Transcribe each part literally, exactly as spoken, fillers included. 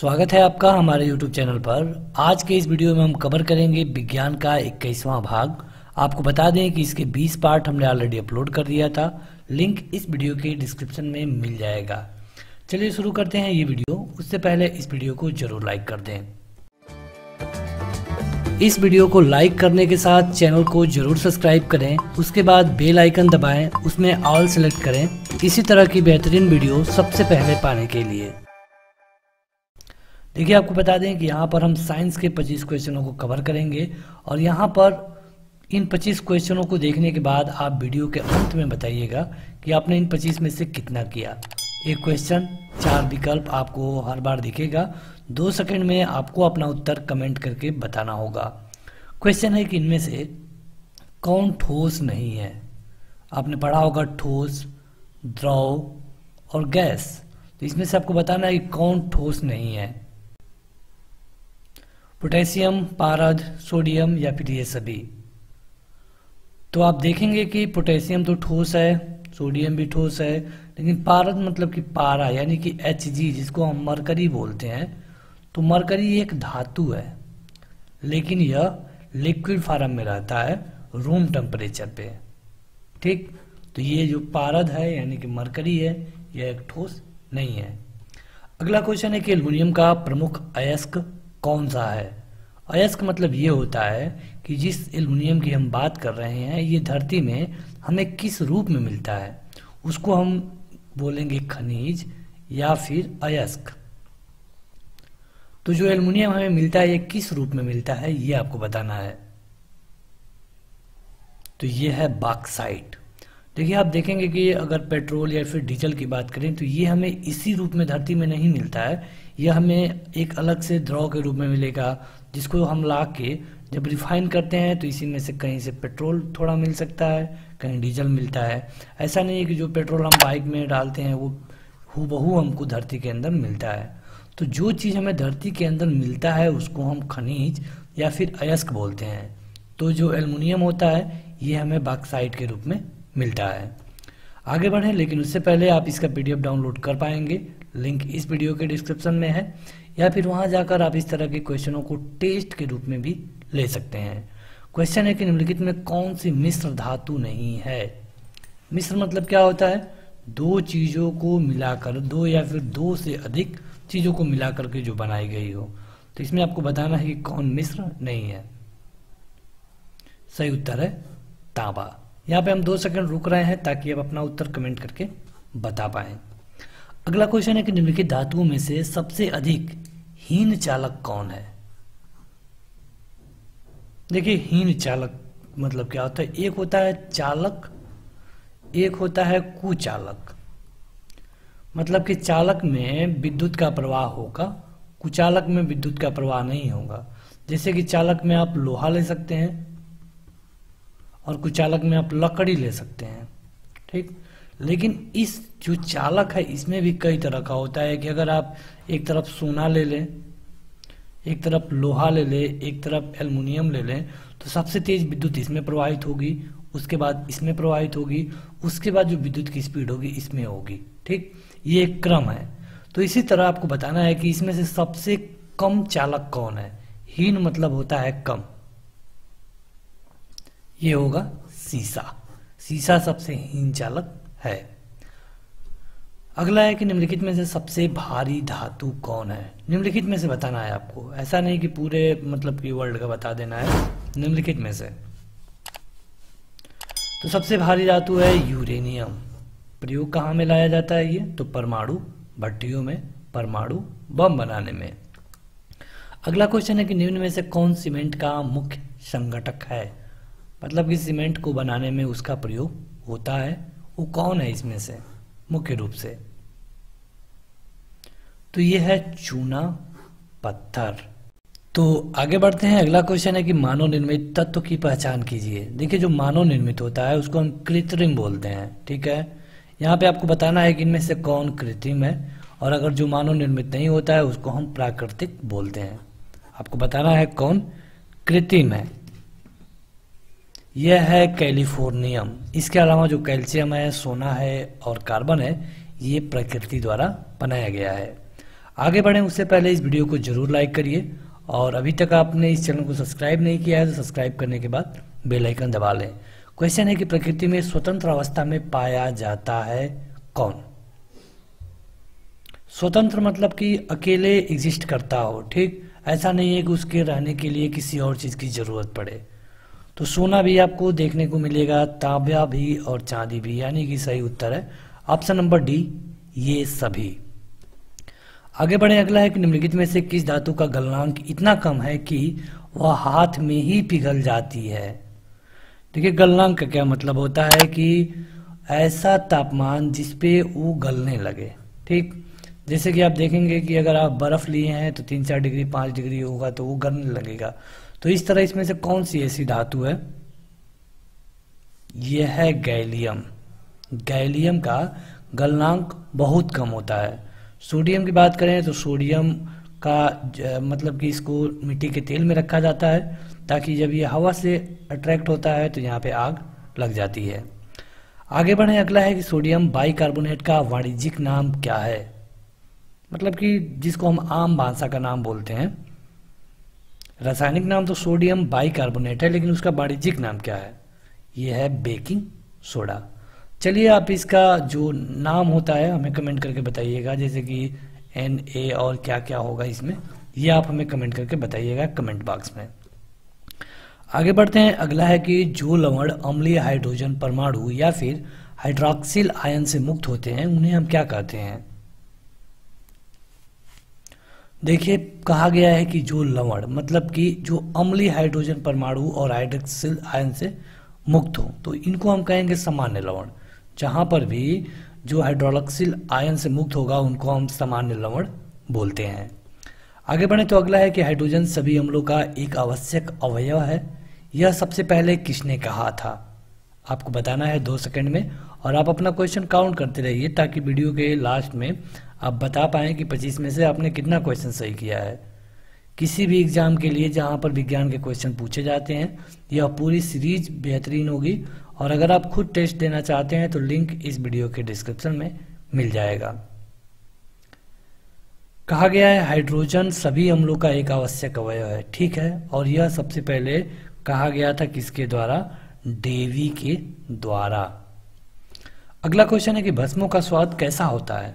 स्वागत है आपका हमारे यूट्यूब चैनल पर। आज के इस वीडियो में हम कवर करेंगे विज्ञान का इक्कीसवां भाग। आपको बता दें कि इसके बीस पार्ट हमने ऑलरेडी अपलोड कर दिया था, लिंक इस वीडियो के डिस्क्रिप्शन में मिल जाएगा। चलिए शुरू करते हैं ये वीडियो। उससे पहले इस वीडियो को जरूर लाइक कर दें। इस वीडियो को लाइक करने के साथ चैनल को जरूर सब्सक्राइब करें, उसके बाद बेल आइकन दबाएं, उसमें ऑल सेलेक्ट करें इसी तरह की बेहतरीन वीडियो सबसे पहले पाने के लिए। देखिए, आपको बता दें कि यहाँ पर हम साइंस के पच्चीस क्वेश्चनों को कवर करेंगे और यहाँ पर इन पच्चीस क्वेश्चनों को देखने के बाद आप वीडियो के अंत में बताइएगा कि आपने इन पच्चीस में से कितना किया। एक क्वेश्चन, चार विकल्प आपको हर बार दिखेगा। दो सेकंड में आपको अपना उत्तर कमेंट करके बताना होगा। क्वेश्चन है कि इनमें से कौन ठोस नहीं है। आपने पढ़ा होगा ठोस, द्रव और गैस, तो इसमें से आपको बताना है कि कौन ठोस नहीं है। पोटेशियम, पारद, सोडियम या फिर ये सभी। तो आप देखेंगे कि पोटेशियम तो ठोस है, सोडियम भी ठोस है, लेकिन पारद मतलब कि पारा यानी कि एच जी जिसको हम मरकरी बोलते हैं, तो मरकरी एक धातु है लेकिन यह लिक्विड फॉर्म में रहता है रूम टेम्परेचर पे। ठीक, तो ये जो पारद है यानी कि मरकरी है, यह एक ठोस नहीं है। अगला क्वेश्चन है कि एल्युमिनियम का प्रमुख अयस्क कौन सा है। अयस्क मतलब ये होता है कि जिस एल्युमिनियम की हम बात कर रहे हैं ये धरती में हमें किस रूप में मिलता है, उसको हम बोलेंगे खनिज या फिर अयस्क। तो जो एल्युमिनियम हमें मिलता है ये किस रूप में मिलता है ये आपको बताना है। तो ये है बॉक्साइट। देखिए, आप देखेंगे कि अगर पेट्रोल या फिर डीजल की बात करें तो ये हमें इसी रूप में धरती में नहीं मिलता है, यह हमें एक अलग से द्रव के रूप में मिलेगा जिसको हम ला के जब रिफाइन करते हैं तो इसी में से कहीं से पेट्रोल थोड़ा मिल सकता है, कहीं डीजल मिलता है। ऐसा नहीं है कि जो पेट्रोल हम बाइक में डालते हैं वो हूबहू हमको धरती के अंदर मिलता है। तो जो चीज़ हमें धरती के अंदर मिलता है उसको हम खनिज या फिर अयस्क बोलते हैं। तो जो एल्युमिनियम होता है ये हमें बॉक्साइट के रूप में मिलता है। आगे बढ़ें, लेकिन उससे पहले आप इसका पीडीएफ डाउनलोड कर पाएंगे, लिंक इस वीडियो के डिस्क्रिप्शन में है, या फिर वहां जाकर आप इस तरह के क्वेश्चनों को टेस्ट के रूप में भी ले सकते हैं। क्वेश्चन है कि निम्नलिखित में कौन सी मिश्र धातु नहीं है। मिश्र मतलब क्या होता है, दो चीजों को मिलाकर, दो या फिर दो से अधिक चीजों को मिलाकर के जो बनाई गई हो। तो इसमें आपको बताना है कि कौन मिश्र नहीं है। सही उत्तर है तांबा। यहाँ पे हम दो सेकंड रुक रहे हैं ताकि आप अपना उत्तर कमेंट करके बता पाएं। अगला क्वेश्चन है कि निम्नलिखित धातुओं में से सबसे अधिक हीन चालक कौन है। देखिए, हीन चालक मतलब क्या होता है, एक होता है चालक, एक होता है कुचालक। मतलब कि चालक में विद्युत का प्रवाह होगा, कुचालक में विद्युत का प्रवाह नहीं होगा। जैसे कि चालक में आप लोहा ले सकते हैं और कुचालक में आप लकड़ी ले सकते हैं। ठीक, लेकिन इस जो चालक है इसमें भी कई तरह का होता है कि अगर आप एक तरफ सोना ले लें, एक तरफ लोहा ले लें, एक तरफ एल्युमिनियम ले लें, तो सबसे तेज विद्युत इसमें प्रवाहित होगी, उसके बाद इसमें प्रवाहित होगी, उसके बाद जो विद्युत की स्पीड होगी इसमें होगी। ठीक, ये एक क्रम है। तो इसी तरह आपको बताना है कि इसमें से सबसे कम चालक कौन है। हीन मतलब होता है कम, ये होगा सीसा। सीसा सबसे हीन चालक है। अगला है कि निम्नलिखित में से सबसे भारी धातु कौन है। निम्नलिखित में से बताना है आपको, ऐसा नहीं कि पूरे मतलब कि वर्ल्ड का बता देना है, निम्नलिखित में से। तो सबसे भारी धातु है यूरेनियम। प्रयोग कहाँ में लाया जाता है ये, तो परमाणु भट्टियों में, परमाणु बम बनाने में। अगला क्वेश्चन है कि निम्न में से कौन सीमेंट का मुख्य संघटक है। मतलब कि सीमेंट को बनाने में उसका प्रयोग होता है, वो कौन है इसमें से मुख्य रूप से। तो ये है चूना पत्थर। तो आगे बढ़ते हैं। अगला क्वेश्चन है कि मानव निर्मित तत्व की पहचान कीजिए। देखिए, जो मानव निर्मित होता है उसको हम कृत्रिम बोलते हैं। ठीक है, यहाँ पे आपको बताना है कि इनमें से कौन कृत्रिम है, और अगर जो मानव निर्मित नहीं होता है उसको हम प्राकृतिक बोलते हैं। आपको बताना है कौन कृत्रिम है। यह है कैलिफोर्नियम। इसके अलावा जो कैल्शियम है, सोना है और कार्बन है, ये प्रकृति द्वारा बनाया गया है। आगे बढ़ें उससे पहले इस वीडियो को जरूर लाइक करिए और अभी तक आपने इस चैनल को सब्सक्राइब नहीं किया है तो सब्सक्राइब करने के बाद बेल आइकन दबा लें। क्वेश्चन है कि प्रकृति में स्वतंत्र अवस्था में पाया जाता है कौन? स्वतंत्र मतलब कि अकेले एग्जिस्ट करता हो, ठीक, ऐसा नहीं है कि उसके रहने के लिए किसी और चीज़ की ज़रूरत पड़े। तो सोना भी आपको देखने को मिलेगा, तांबा भी और चांदी भी, यानी कि सही उत्तर है ऑप्शन नंबर डी, ये सभी। आगे बढ़े, अगला है कि निम्नलिखित में से किस धातु का गलनांक इतना कम है कि वह हाथ में ही पिघल जाती है? देखिए, गलनांक का क्या मतलब होता है कि ऐसा तापमान जिसपे वो गलने लगे, ठीक। जैसे कि आप देखेंगे कि अगर आप बर्फ लिए हैं तो तीन चार डिग्री पाँच डिग्री होगा तो वो गलने लगेगा। तो इस तरह इसमें से कौन सी ऐसी धातु है? यह है गैलियम। गैलियम का गलनांक बहुत कम होता है। सोडियम की बात करें तो सोडियम का मतलब कि इसको मिट्टी के तेल में रखा जाता है ताकि जब ये हवा से अट्रैक्ट होता है तो यहाँ पे आग लग जाती है। आगे बढ़े, अगला है कि सोडियम बाइकार्बोनेट का वाणिज्यिक नाम क्या है? मतलब कि जिसको हम आम भाषा का नाम बोलते हैं। रासायनिक नाम तो सोडियम बाइकार्बोनेट है, लेकिन उसका वाणिज्यिक नाम क्या है? यह है बेकिंग सोडा। चलिए, आप इसका जो नाम होता है हमें कमेंट करके बताइएगा, जैसे कि एन ए और क्या क्या होगा इसमें, ये आप हमें कमेंट करके बताइएगा कमेंट बॉक्स में। आगे बढ़ते हैं, अगला है कि जो लवण अम्लीय हाइड्रोजन परमाणु या फिर हाइड्रोक्सिल आयन से मुक्त होते हैं उन्हें हम क्या कहते हैं? देखिए, कहा गया है कि जो लवण मतलब कि जो अम्लीय हाइड्रोजन परमाणु और हाइड्रोक्सिल आयन से मुक्त हो तो इनको हम कहेंगे सामान्य लवण। जहां पर भी जो हाइड्रोक्सिल आयन से मुक्त होगा उनको हम सामान्य लवण बोलते हैं। आगे बढ़े तो अगला है कि हाइड्रोजन सभी अम्लों का एक आवश्यक अवयव है। यह सबसे पहले किसने कहा था? आपको बताना है दो सेकंड में, और आप अपना क्वेश्चन काउंट करते रहिए ताकि वीडियो के लास्ट में आप बता पाएं कि पच्चीस में से आपने कितना क्वेश्चन सही किया है। किसी भी एग्जाम के लिए जहां पर विज्ञान के क्वेश्चन पूछे जाते हैं यह पूरी सीरीज बेहतरीन होगी, और अगर आप खुद टेस्ट देना चाहते हैं तो लिंक इस वीडियो के डिस्क्रिप्शन में मिल जाएगा। कहा गया है हाइड्रोजन सभी अम्लों का एक आवश्यक अवयव है, ठीक है, और यह सबसे पहले कहा गया था किसके द्वारा? डेवी के द्वारा। अगला क्वेश्चन है कि भस्मों का स्वाद कैसा होता है?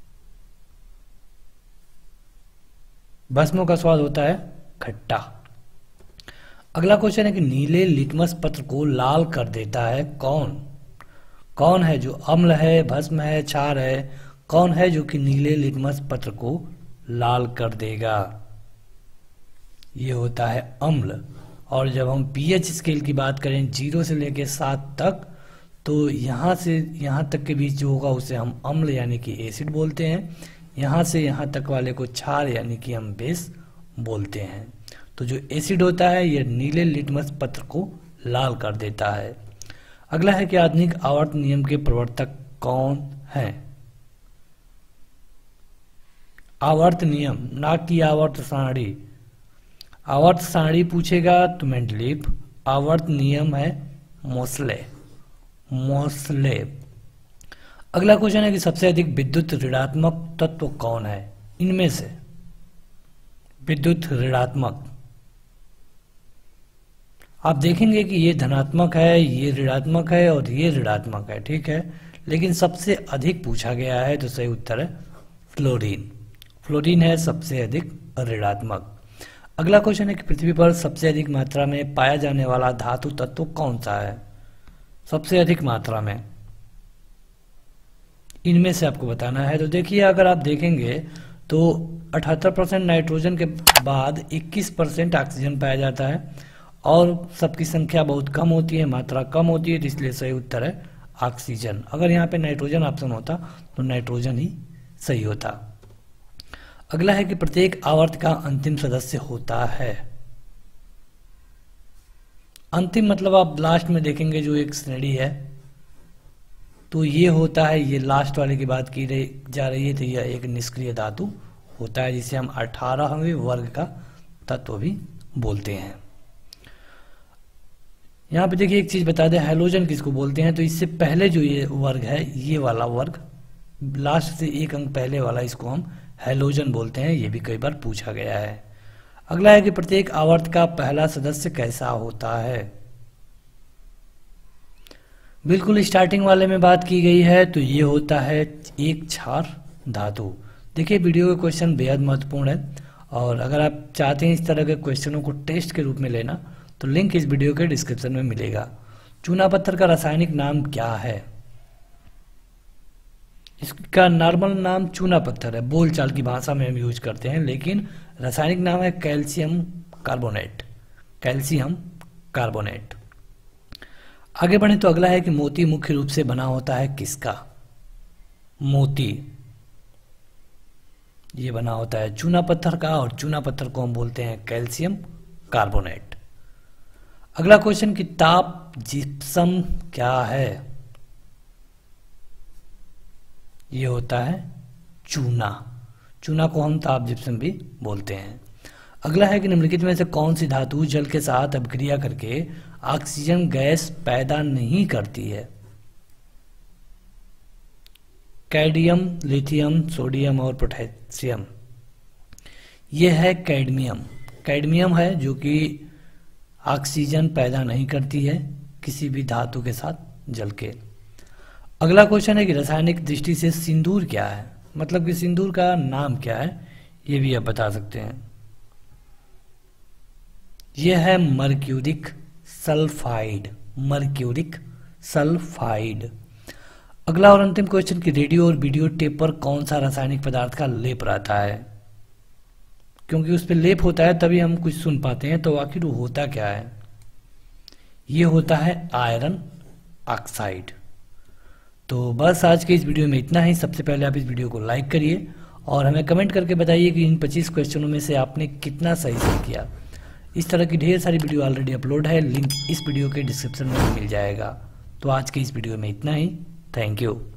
भस्मों का स्वाद होता है खट्टा। अगला क्वेश्चन है कि नीले लिटमस पत्र को लाल कर देता है कौन? कौन है जो अम्ल है, भस्म है, क्षार है, कौन है जो कि नीले लिटमस पत्र को लाल कर देगा? ये होता है अम्ल। और जब हम पीएच स्केल की बात करें जीरो से लेकर सात तक, तो यहाँ से यहाँ तक के बीच जो होगा उसे हम अम्ल यानी कि एसिड बोलते हैं। यहाँ से यहाँ तक वाले को क्षार यानी कि हम बेस बोलते हैं। तो जो एसिड होता है यह नीले लिटमस पत्र को लाल कर देता है। अगला है कि आधुनिक आवर्त नियम के प्रवर्तक कौन है? आवर्त नियम, ना कि आवर्त सारणी। आवर्त सारणी पूछेगा तो मेंडलीव, आवर्त नियम है मोसले। मोसले। अगला क्वेश्चन है कि सबसे अधिक विद्युत ऋणात्मक तत्व कौन है? इनमें से विद्युत ऋणात्मक, आप देखेंगे कि ये धनात्मक है, ये ऋणात्मक है और ये ऋणात्मक है, ठीक है, लेकिन सबसे अधिक पूछा गया है तो सही उत्तर है फ्लोरीन। फ्लोरीन है सबसे अधिक ऋणात्मक। अगला क्वेश्चन है कि पृथ्वी पर सबसे अधिक मात्रा में पाया जाने वाला धातु तत्व कौन सा है? सबसे अधिक मात्रा में इनमें से आपको बताना है। तो देखिए, अगर आप देखेंगे तो अठहत्तर परसेंट नाइट्रोजन के बाद इक्कीस परसेंट ऑक्सीजन पाया जाता है, और सबकी संख्या बहुत कम होती है, मात्रा कम होती है, तो इसलिए सही उत्तर है ऑक्सीजन। अगर यहाँ पे नाइट्रोजन ऑप्शन होता तो नाइट्रोजन ही सही होता। अगला है कि प्रत्येक आवर्त का अंतिम सदस्य होता है। अंतिम मतलब आप लास्ट में देखेंगे जो एक श्रेणी है तो ये होता है, ये लास्ट वाले की बात की रही जा रही है, तो यह एक निष्क्रिय धातु होता है जिसे हम अठारहवें वर्ग का तत्व भी बोलते हैं। यहाँ पे देखिए एक चीज बता दें, हैलोजन किसको बोलते हैं? तो इससे पहले जो ये वर्ग है, ये वाला वर्ग लास्ट से एक अंक पहले वाला, इसको हम हैलोजन बोलते हैं, ये भी कई बार पूछा गया है। अगला है कि प्रत्येक आवर्त का पहला सदस्य कैसा होता है। बिल्कुल स्टार्टिंग वाले में बात की गई है, तो ये होता है एक क्षार धातु। देखिए वीडियो के क्वेश्चन बेहद महत्वपूर्ण है, और अगर आप चाहते हैं इस तरह के क्वेश्चनों को टेस्ट के रूप में लेना तो लिंक इस वीडियो के डिस्क्रिप्शन में मिलेगा। चूना पत्थर का रासायनिक नाम क्या है? इसका नॉर्मल नाम चूना पत्थर है, बोलचाल की भाषा में हम यूज करते हैं, लेकिन रासायनिक नाम है कैल्शियम कार्बोनेट। Calcium carbonate. आगे बढ़े तो अगला है कि मोती मुख्य रूप से बना होता है किसका? मोती ये बना होता है चूना पत्थर का, और चूना पत्थर को हम बोलते हैं कैल्शियम कार्बोनेट। अगला क्वेश्चन कि ताप जिप्सम क्या है? ये होता है चूना। चूना को हम ताप जिप्सम भी बोलते हैं। अगला है कि निम्नलिखित में से कौन सी धातु जल के साथ अभिक्रिया करके ऑक्सीजन गैस पैदा नहीं करती है? कैडमियम, लिथियम, सोडियम और पोटेशियम। यह है कैडमियम। कैडमियम है जो कि ऑक्सीजन पैदा नहीं करती है किसी भी धातु के साथ जल के। अगला क्वेश्चन है कि रासायनिक दृष्टि से सिंदूर क्या है? मतलब कि सिंदूर का नाम क्या है, ये भी आप बता सकते हैं। यह है मर्क्यूरिक सल्फाइड। Mercuric sulphide. अगला और अंतिम क्वेश्चन कि रेडियो और वीडियो टेप पर कौन सा रासायनिक पदार्थ का लेप रहता है? क्योंकि उस पर लेप होता है तभी हम कुछ सुन पाते हैं, तो आखिर वो होता क्या है? ये होता है आयरन ऑक्साइड। तो बस आज के इस वीडियो में इतना ही। सबसे पहले आप इस वीडियो को लाइक करिए और हमें कमेंट करके बताइए कि इन पच्चीस क्वेश्चनों में से आपने कितना सही सही किया। इस तरह की ढेर सारी वीडियो ऑलरेडी अपलोड है, लिंक इस वीडियो के डिस्क्रिप्शन में मिल जाएगा। तो आज के इस वीडियो में इतना ही। Thank you.